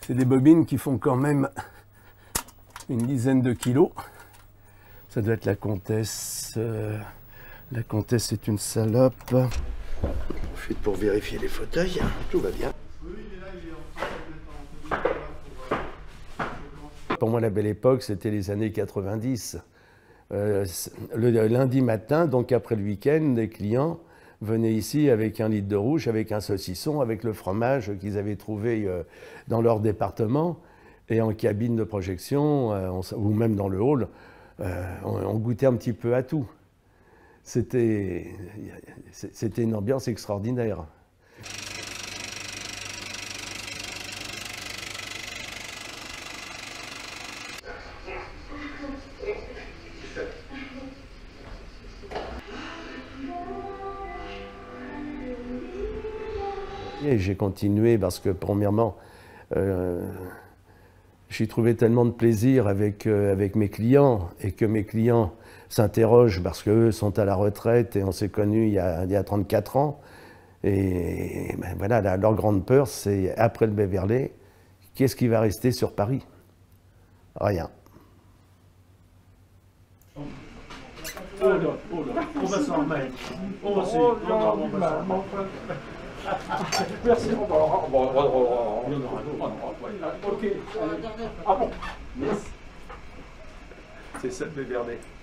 C'est des bobines qui font quand même une dizaine de kilos. Ça doit être la Comtesse. La Comtesse est une salope. Ensuite, pour vérifier les fauteuils, tout va bien. Pour moi, la belle époque, c'était les années 90. Le lundi matin, donc après le week-end, les clients venaient ici avec 1 litre de rouge, avec un saucisson, avec le fromage qu'ils avaient trouvé dans leur département. Et en cabine de projection, ou même dans le hall, on goûtait un petit peu à tout. C'était une ambiance extraordinaire. Et j'ai continué parce que, premièrement, j'ai trouvé tellement de plaisir avec mes clients, et que mes clients s'interrogent parce qu'eux sont à la retraite et on s'est connus il y a 34 ans. Et ben voilà, leur grande peur, c'est après le Beverley, qu'est-ce qui va rester sur Paris? Rien. Oh là, on va s'en remettre. Oh, c'est... Merci. Ok. Ah bon. Yes. C'est ça le Beverley.